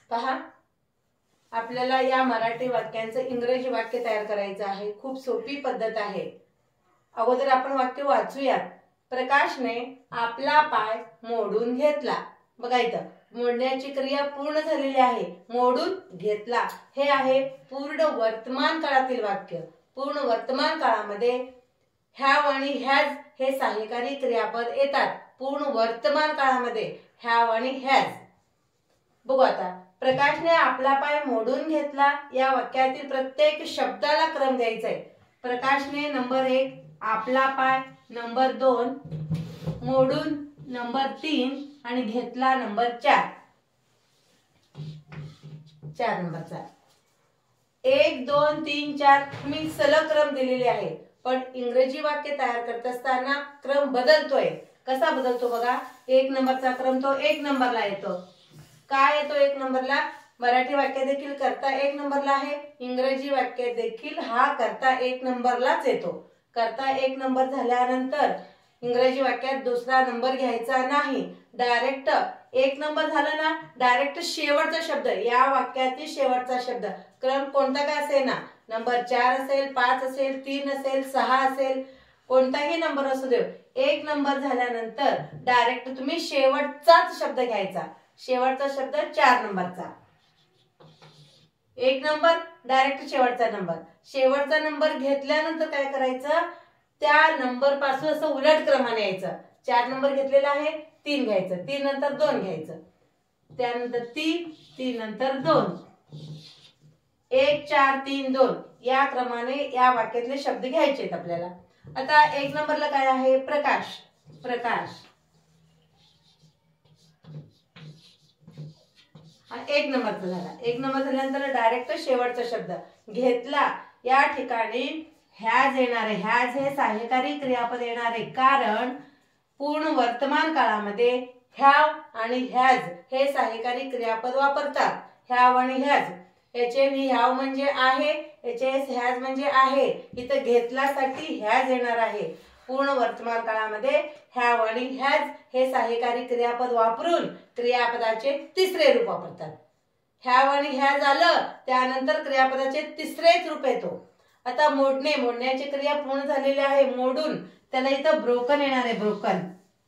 पहा, आपल्याला या मराठी वाक्यांचं इंग्रजी वाक्य तयार करायचं आहे। खूप सोपी पद्धत आहे। अगोदर आपण वाक्य वाचूयात। प्रकाशने आपला पाय मोडून घेतला। बघा इथं मोडण्याची क्रिया पूर्ण झालेली आहे। मोडून घेतला हे आहे पूर्ण वर्तमान काळातील वाक्य। पूर्ण वर्तमान काळामध्ये हॅव आणि हॅज हे सहाय्यकारी क्रियापद येतात। पूर्ण वर्तमान काळामध्ये हॅव आणि हॅज। बघू आता, प्रकाशने आपला पाय मोडून घेतला या वाक्यातील प्रत्येक शब्दाला क्रम द्यायचा आहे। प्रकाशने नंबर 1, आपला पाय नंबर 2, मोडून नंबर 3 आणि घेतला नंबर 4। 4 नंबरचा 1 2 3 4 तुम्ही सलग क्रम दिलेले आहे। पण इंग्रजी वाक्य तयार करत असताना क्रम बदलतोय। कसा बदलतो बघा, 1 नंबरचा क्रम तो 1 नंबरला येतो। काय येतो 1 नंबरला? मराठी वाक्य देखील कर्ता 1 नंबरला आहे। इंग्रजी वाक्य देखील हा कर्ता 1 नंबरलाच येतो। कर्ता 1 नंबर झाल्यानंतर इंग्रजी वाक्यात दुसरा नंबर घ्यायचा नाही। डायरेक्ट 1 नंबर झाला ना, डायरेक्ट शेवटचा शब्द, या वाक्यातील शेवटचा शब्द, क्रम कोणता का असेल ना, नंबर 4 असेल, 5 असेल, 3 असेल, 6 असेल, कोणताही नंबर असू दे, 1 नंबर झाल्यानंतर डायरेक्ट तुम्ही शेवटचाच शब्द घ्यायचा। शेवटचा शब्द 4 नंबरचा। 1 नंबर डायरेक्ट शेवटचा नंबर। शेवटचा नंबर घेतल्यानंतर काय करायचं, त्या नंबर पासून असं उलट क्रमाने यायचं। 4 नंबर घेतलेला आहे, 3 घ्यायचं, 3 नंतर 2 घ्यायचं, त्यानंतर 3, 3 नंतर 2, 1 4 3 2 या क्रमाने या वाक्यातले शब्द घ्यायचे आहेत आपल्याला। आता 1 नंबरला काय आहे? प्रकाश। प्रकाश 1 नंबरचा झाला। 1 नंबर झाल्यानंतर डायरेक्ट शेवटचा शब्द घेतला। या ठिकाणी हॅज येणार आहे। हॅज हे सहाय्यकारी क्रियापद येणार आहे, कारण पूर्ण वर्तमान काळामध्ये हॅव आणि हॅज हे सहाय्यकारी क्रियापद वापरतात। हॅव आणि हॅज, याचे हॅव म्हणजे आहे, याचे हॅज म्हणजे आहे। इथं घेतल्यासाठी हॅज येणार आहे। पूर्ण वर्तमान काळामध्ये हॅव आणि हॅज हे सहाय्यकारी क्रियापद वापरून क्रियापदाचे तिसरे रूप वापरतात। हॅव आणि हॅज आलं, त्यानंतर क्रियापदाचे तिसरेच रूप येतो। आता मोडणे, मोडण्याची क्रिया पूर्ण झालेली आहे। मोडून त्याला इथं ब्रोकन येणार आहे। ब्रोकन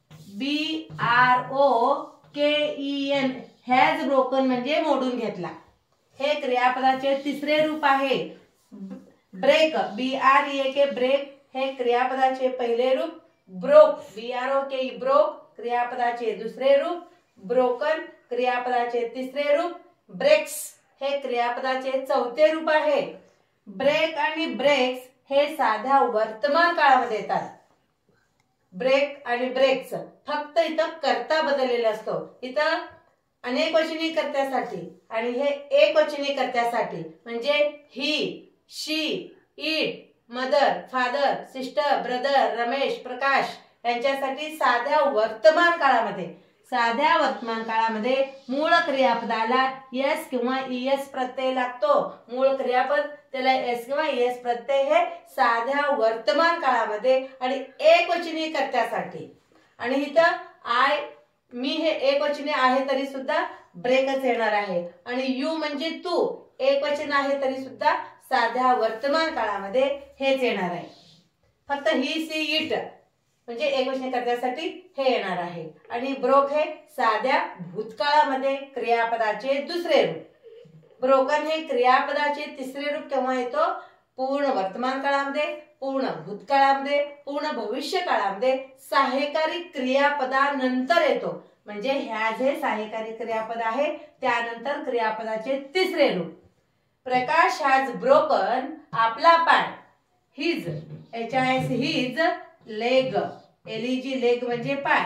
BROKEN, हॅज ब्रोकन म्हणजे मोडून घेतला। हे क्रियापदाचे तिसरे रूप आहे। ब्रेक BREAK, ब्रेक हे क्रियापदाचे पहिले रूप। ब्रोक BROKE, ब्रोक क्रियापदाचे दुसरे रूप। ब्रोकन क्रियापदाचे तिसरे रूप। ब्रेक्स हे क्रियापदाचे चौथे रूप आहे। ब्रेक आणि ब्रेक्स हे साध्या वर्तमान काळामध्ये येतात। ब्रेक आणि ब्रेक्स फक्त इथं कर्ता बदललेला असतो। इथं अनेकवचनी कर्त्यासाठी आणि हे एकवचनी कर्त्यासाठी, म्हणजे he, she, it, mother, father, sister, brother, Ramesh, Prakash यांच्यासाठी साध्या वर्तमान काळामध्ये मूळ क्रियापदाला एस किंवा ईएस प्रत्यय लागतो। मूळ क्रियापद त्याला एस किंवा ईएस प्रत्यय हे साध्या वर्तमान काळामध्ये आणि एकवचनी कर्त्यासाठी। आणि इथं आय, मी हे एकवचनी आहे तरी सुद्धा ब्रेकच येणार आहे। आणि यू म्हणजे तू एकवचन आहे तरी सुद्धा साध्या वर्तमान काळामध्ये हेच येणार आहे। फक्त ही, सी, इट म्हणजे एकवचनी कर्त्यासाठी हे येणार आहे। आणि ब्रोक हे साध्या भूतकाळामध्ये क्रियापदाचे दुसरे रूप। ब्रोकन हे क्रियापदाचे तिसरे रूप केव्हा येतो? पूर्ण वर्तमान काळामध्ये, पूर्ण भूतकाळामध्ये, पूर्ण भविष्य काळामध्ये सहाय्यकारी क्रियापदानंतर येतो। म्हणजे हॅज हे सहाय्यकारी क्रियापद आहे, त्यानंतर क्रियापदाचे तिसरे रूप। प्रकाश हॅज ब्रोकन आपला पाय। His HIS, his leg, LEG leg म्हणजे पाय।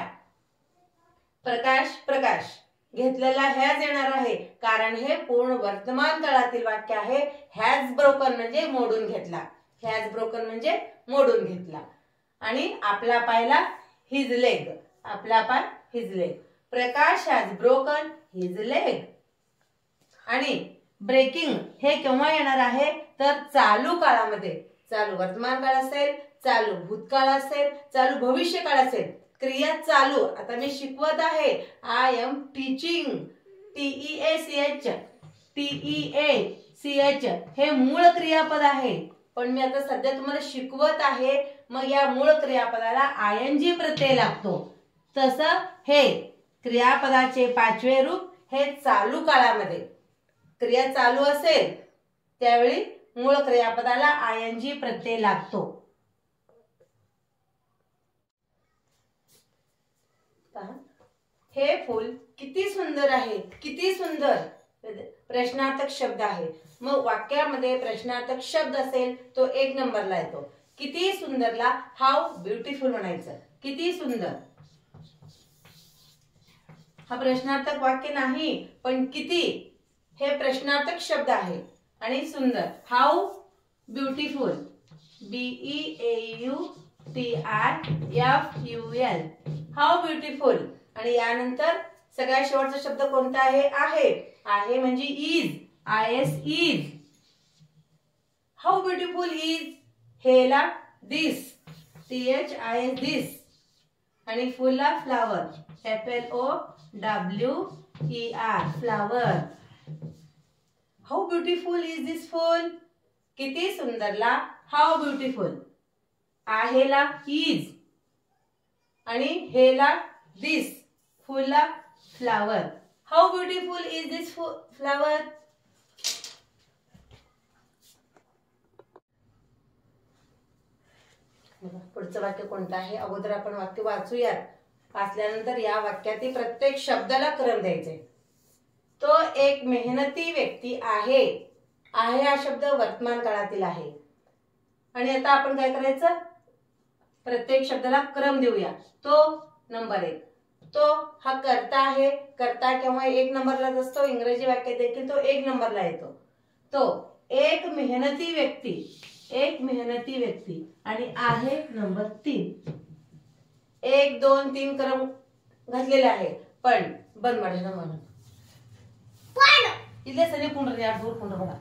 प्रकाश घेतलेला हॅज येणार आहे, कारण हे पूर्ण वर्तमान काळातील वाक्य आहे। हॅज ब्रोकन म्हणजे मोडून घेतला। हॅज ब्रोकन म्हणजे मोडून घेतला। आणि आपला पायला हिज लेग, आपला पाय his leg. Prakash has broken his leg. आणि ब्रेकिंग हे केव्हा येणार आहे? तर चालू काळामध्ये। चालू वर्तमान काळ असेल, चालू भूतकाळ असेल, चालू भविष्य काळ असेल, क्रिया चालू। आता मी शिकवत आहे, I am teaching, TEACH TEACH हे मूळ क्रियापद आहे, पण मी आता सध्या तुम्हाला शिकवत आहे, मग या मूळ क्रियापदाला ING प्रत्यय लागतो. तसं हे क्रियापदाचे पाचवे रूप हे चालू काळामध्ये, क्रिया चालू असेल त्यावेळी मूळ क्रियापदाला ING प्रत्यय लागतो. हे फूल किती सुंदर आहे, किती सुंदर प्रश्नार्थक शब्द आहे. मग वाक्यामध्ये प्रश्नार्थक शब्द असेल तो 1 नंबरला येतो. किती सुंदरला हाऊ ब्युटिफुल म्हणायचं. किती सुंदर हा प्रश्नार्थक वाक्य नाही, पण किती हे प्रश्नार्थक शब्द आहे. आणि सुंदर how beautiful BEAUTIFUL how beautiful. आणि यानंतर सगळ्यात शेवटचा शब्द कोणता आहे? आहे म्हणजे is. IS is. How beautiful is. हेला दिस THIS दिस. आणि फुलला flower FLOWER flower. How beautiful is this फूल. किती सुंदरला हाऊ ब्युटिफुल. आहेला इज आणि हेला दिस. फुलला flower. How beautiful is this flower. पुढचं वाक्य कोणतं आहे? अगोदर आपण वाक्य वाचूयात. वाचल्यानंतर या वाक्यातील प्रत्येक शब्दाला क्रम द्यायचे. तो एक मेहनती व्यक्ती आहे. आहे हा शब्द वर्तमान काळातील आहे. आणि आता आपण काय करायचं? प्रत्येक शब्दाला क्रम देऊया. तो नंबर 1. तो हा कर्ता आहे. कर्ता केव्हा 1 नंबरलाच असतो. इंग्रजी वाक्यात देखील तो 1 नंबरला येतो. तो एक मेहनती व्यक्ती. एक मेहनती व्यक्ती. आणि आहे नंबर 3. 1 2 3 क्रम घातलेला आहे. पण बंद मारायचं म्हणून इथले सगळे पुनर या दूर पुनर बघा.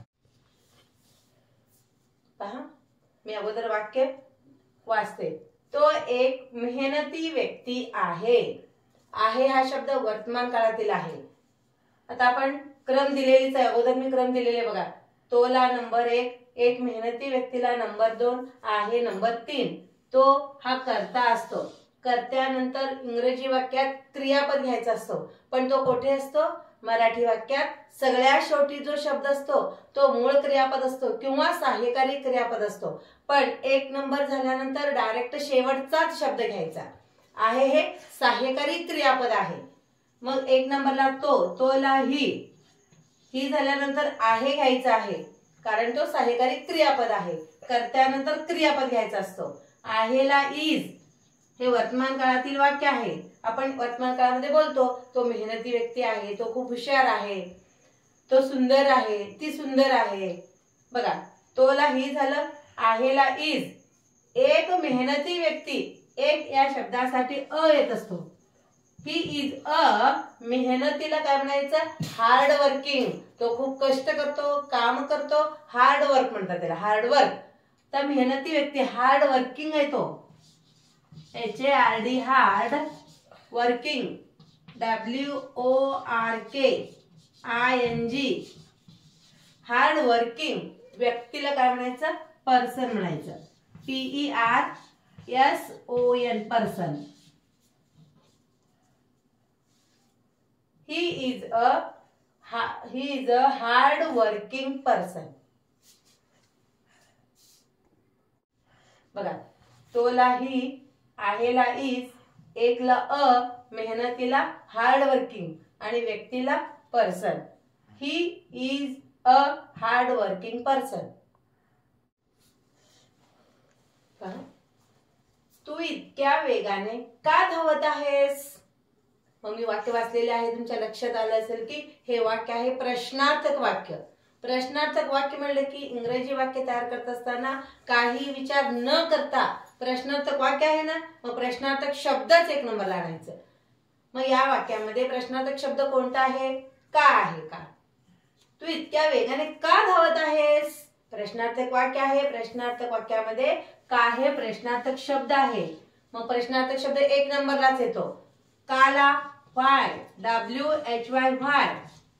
पहा मी अगोदर वाक्य वाचते. तो एक मेहनती व्यक्ती आहे. आहे हा शब्द वर्तमान काळातील आहे. आता आपण क्रम दिलेलीच आहे. अगोदर मी क्रम दिलेले बघा. तोला नंबर 1, एक मेहनती व्यक्तीला नंबर 2, आहे नंबर 3. तो हा कर्ता असतो. कर्त्यानंतर इंग्रजी वाक्यात क्रियापद घ्यायचा असतो. पण तो कुठे असतो? मराठी वाक्यात सगळ्यात शेवटी जो शब्द असतो तो मूळ क्रियापद असतो किंवा सहाय्यकारी क्रियापद असतो. पण 1 नंबर झाल्यानंतर डायरेक्ट शेवटचाच शब्द घ्यायचा. आहे हे सहाय्यकारी क्रियापद आहे. मग 1 नंबरला तो, तोला ही झाल्यानंतर आहे घ्यायचा आहे, कारण तो सहाय्यकारी क्रियापद आहे. कर्त्यानंतर क्रियापद घ्यायचा असतो. आहेला इज हे वर्तमान काळातील वाक्य आहे. आपण वर्तमान काळामध्ये बोलतो तो मेहनती व्यक्ती आहे. तो खूप हुशार आहे. तो सुंदर आहे. ती सुंदर आहे. बघा तोला ही झालं. आहेला इज. एक मेहनती व्यक्ती. एक या शब्दासाठी अ येत असतो. He is a. मेहनतीला काय म्हणायचं? Hard working. तो खूप कष्ट करतो, काम करतो. हार्ड वर्क म्हणतात त्याला. Hard work. तर मेहनती व्यक्ती हार्ड वर्किंग आहे तो. HARD hard working. WORKING hard working व्यक्तीला काय म्हणायचं? पर्सन म्हणायचं. PERSON person. He is a hard working person. बघा तोला ही, आहेला इज, एकला अ, मेहनतीला हार्ड वर्किंग आणि व्यक्तीला person. He is a hard working person. तू इतक्या वेगाने का धावत आहेस? मग मी वाक्य वाचलेले आहे. तुमच्या लक्षात आलं असेल की हे वाक्य आहे प्रश्नार्थक वाक्य. प्रश्नार्थक वाक्य म्हणलं की इंग्रजी वाक्य तयार करत असताना काही विचार न करता प्रश्नार्थक वाक्य आहे ना, मग प्रश्नार्थक शब्दच 1 नंबरला आणायचं. मग या वाक्यामध्ये प्रश्नार्थक शब्द कोणता आहे? का आहे. का तू इतक्या वेगाने का धावत आहेस? प्रश्नार्थक वाक्य आहे. प्रश्नार्थक वाक्यामध्ये का हे प्रश्नार्थक शब्द आहे. मग प्रश्नार्थक शब्द 1 नंबरलाच येतो. काला व्हाय. WHY व्हाय.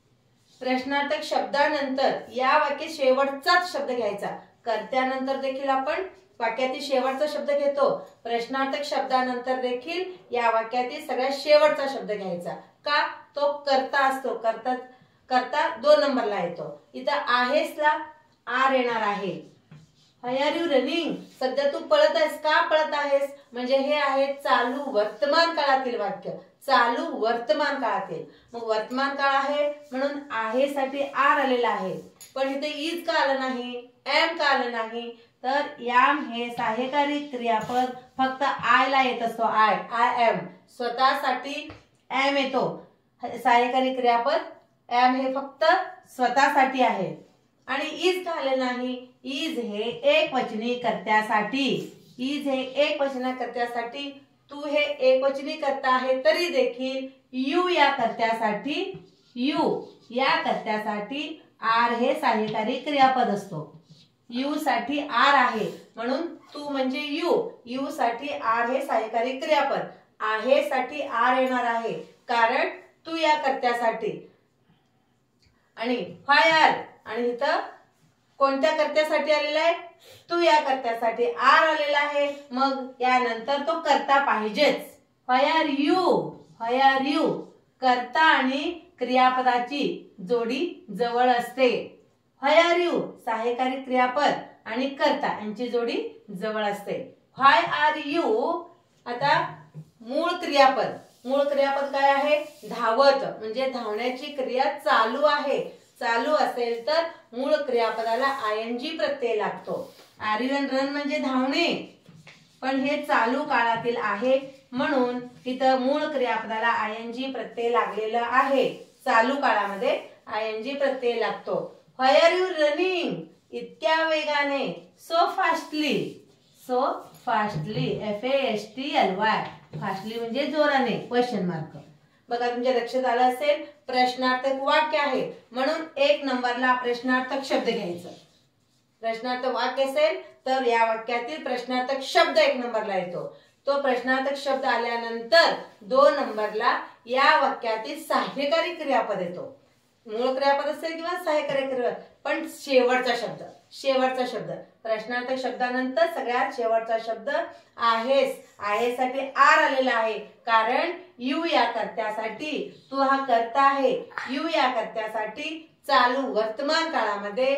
प्रश्नार्थक शब्दानंतर या वाक्यात शेवटचाच शब्द घ्यायचा. कर्त्यानंतर देखील आपण वाक्यातील शेवटचा शब्द घेतो. प्रश्नार्थक शब्दानंतर देखील या वाक्यातील सगळ्यात शेवटचा शब्द घ्यायचा. का? तो कर्ता असतो. कर्ता 2 नंबरला येतो. इथं आहेसला आर येणार आहे. Why are you running? सध्या तू पळत आहेस. का पळत आहेस? म्हणजे हे आहे चालू वर्तमान काळातील वाक्य. चालू वर्तमान काळातील. मग वर्तमान काळ आहे म्हणून आहे साठी आर आलेला आहे. पण इथे इज का आलं नाही? एम का आलं नाही? तर याम हे सहाय्यकारी क्रियापद फक्त आय ला येत असतो. I am. स्वतःसाठी एम येतो. सहाय्यकारी क्रियापद एम हे फक्त स्वतःसाठी आहे. आणि इज का आले नाही? इज हे एकवचनी कर्त्यासाठी. इज हे एकवचनी कर्त्यासाठी. तू हे एकवचनी कर्ता आहे तरी देखील यू या कर्त्यासाठी आर हे सहाय्यकारी क्रियापद असतो. यू साठी आर आहे म्हणून तू म्हणजे यू साठी आर हे सहाय्यकारी क्रियापद. आहे साठी आर येणार आहे कारण तू या कर्त्यासाठी. आणि व्हाय आर, आणि इथं कोणत्या कर्त्यासाठी आलेला आहे? तू या कर्त्यासाठी आर आलेला आहे. मग यानंतर तो कर्ता पाहिजेच. व्हाय आर यू कर्ता आणि क्रियापदाची जोडी जवळ असते. व्हाय आर यू सहाय्यकारी क्रियापद आणि कर्ता यांची जोडी जवळ असते. व्हाय आर यू आता मूळ क्रियापद काय आहे? धावत. म्हणजे धावण्याची क्रिया चालू आहे. चालू असेल तर मूळ क्रियापदाला आयएनजी प्रत्यय लागतो. आर यू रन म्हणजे धावणे. पण हे चालू काळातील आहे म्हणून इथं मूळ क्रियापदाला आयएनजी प्रत्यय लागलेला आहे. चालू काळामध्ये आयएनजी प्रत्यय लागतो. Why are you running? इतक्या वेगाने. So fastly FASTLY. फास्टली म्हणजे जोराने. Question mark. बघा तुमच्या लक्षात आलं असेल प्रश्नार्थक वाक्य आहे म्हणून 1 नंबरला प्रश्नार्थक शब्द घ्यायचं. प्रश्नार्थक वाक्य असेल तर या वाक्यातील प्रश्नार्थक शब्द 1 नंबरला येतो. तो प्रश्नार्थक शब्द आल्यानंतर 2 नंबरला या वाक्यातील सहाय्यकारी क्रियापद येतो. मूळ क्रियापद असेल किंवा सहाय्यकारी क्रियापद पण शेवटचा शब्द. प्रश्नार्थक शब्दानंतर सगळ्यात शेवटचा शब्द आहेस. आहेसाठी आर आलेला आहे कारण यू या कर्त्यासाठी. तू हा कर्ता आहे. यू या कर्त्यासाठी चालू वर्तमान काळामध्ये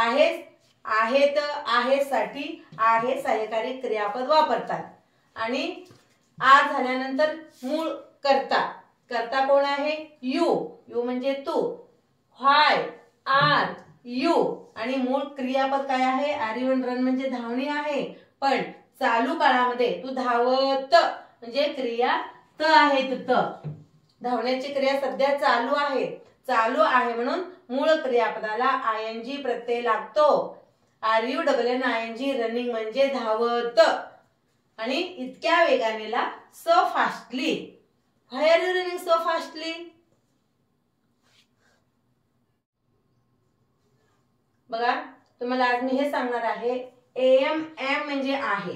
आहेसाठी आर हे सहाय्यकारी क्रियापद वापरतात. आणि आर झाल्यानंतर मूळ कर्ता कोण आहे? यू म्हणजे तू. व्हाय आर यू आणि मूळ क्रियापद काय आहे? आर यू रन म्हणजे धावणे आहे. पण चालू काळामध्ये तू धावत म्हणजे क्रिया त आहे. धावण्याची क्रिया सध्या चालू आहे म्हणून मूळ क्रियापदाला आयएनजी प्रत्यय लागतो. RUNNING रनिंग म्हणजे धावत. आणि इतक्या वेगानेला so fastly. Why are you running so fastly? बघा तुम्हाला आज मी हे सांगणार आहे. एम म्हणजे आहे.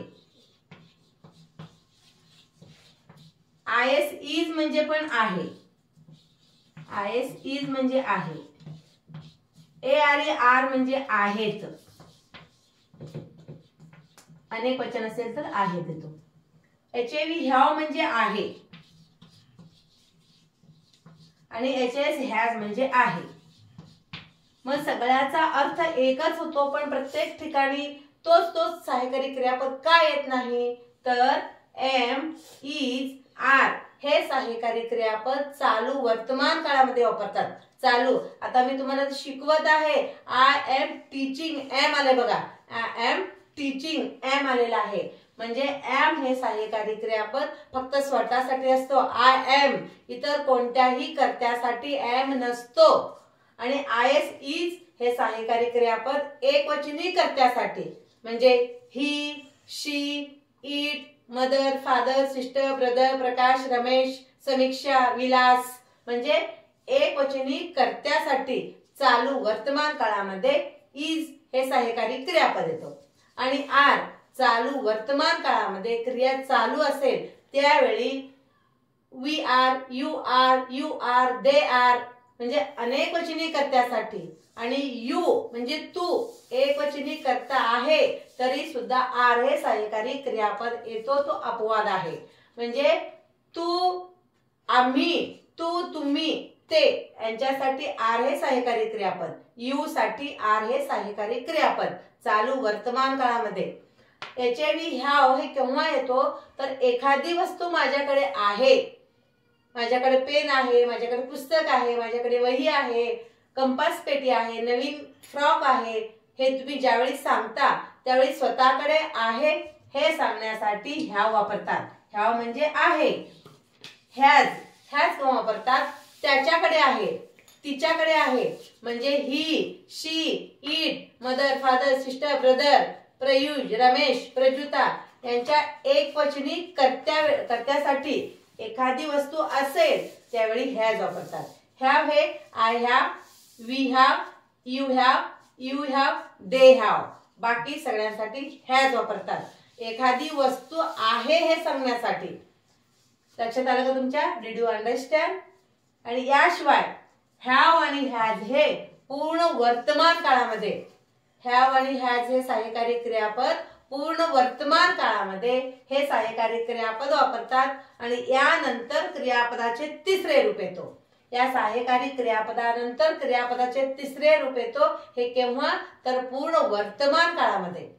IS इज म्हणजे पण आहे. IS इज म्हणजे आहे. ARE म्हणजे आहेत. अनेक वचन असेल तर आहेत येतो. HAV ह्याव म्हणजे आहे. आणि HS हॅज म्हणजे आहे. मग सगळ्याचा अर्थ एकच होतो पण प्रत्येक ठिकाणी तोच सहाय्यकारी क्रियापद का येत नाही? तर एम इज आर हे सहाय्यकारी क्रियापद चालू वर्तमान काळामध्ये वापरतात. चालू. आता मी तुम्हाला शिकवत आहे. आय एम टीचिंग एम आले बघा. आय एम टीचिंग एम आलेला आहे. म्हणजे एम हे सहाय्यकारी क्रियापद फक्त स्वतःसाठी असतो. आय एम इतर कोणत्याही कर्त्यासाठी एम नसतो. आणि IS इज हे सहाय्यकारी क्रियापद एकवचनी कर्त्यासाठी म्हणजे he, she, it, mother, father, sister, brother, Prakash, Ramesh, Samiksha, Vilas म्हणजे एकवचनी कर्त्यासाठी चालू वर्तमान काळामध्ये इज हे सहाय्यकारी क्रियापद येतो. आणि आर चालू वर्तमान काळामध्ये क्रिया चालू असेल त्यावेळी we are, you are, they are म्हणजे अनेकवचनी कर्त्यासाठी आणि यू म्हणजे तू एकवचनी कर्ता आहे तरी सुद्धा आर हे सहाय्यकारी क्रियापद येतो, तो अपवाद आहे. म्हणजे तू, आम्ही, तू, तुम्ही, ते यांच्यासाठी आर हे सहाय्यकारी क्रियापद, यू साठी आर हे सहाय्यकारी क्रियापद चालू वर्तमान काळामध्ये. याच्यावेळी ह्याव हे केव्हा येतो तर एखादी वस्तू माझ्याकडे आहे, माझ्याकडे पेन आहे, माझ्याकडे पुस्तक आहे, माझ्याकडे वही आहे, कंपास पेटी आहे, नवीन फ्रॉक आहे, हे तुम्ही ज्यावेळी सांगता त्यावेळी स्वतःकडे आहे हे सांगण्यासाठी ह्याव वापरतात. ह्याव म्हणजे आहे. हॅज केव्हा वापरतात त्याच्याकडे आहे, तिच्याकडे आहे, म्हणजे he, she, it, mother, father, sister, brother, प्रयुज, रमेश, प्रजुता यांच्या एकवचनी कर्त्यासाठी एखादी वस्तू असेल त्यावेळी हॅज वापरतात. हॅव हे I have, we have, you have, they have, बाकी सगळ्यांसाठी हॅज वापरतात. एखादी वस्तू आहे हे सांगण्यासाठी. लक्षात आलं का तुमच्या? Did you understand? आणि याशिवाय हॅव आणि हॅज हे पूर्ण वर्तमान काळामध्ये, हॅव आणि हॅज हे सहाय्यकारी क्रियापद पूर्ण वर्तमान काळामध्ये हे सहाय्यकारी क्रियापद वापरतात. आणि यानंतर क्रियापदाचे तिसरे रूप येतो. या सहाय्यकारी क्रियापदानंतर क्रियापदाचे तिसरे रूप येतो. हे केव्हा तर पूर्ण वर्तमान काळामध्ये.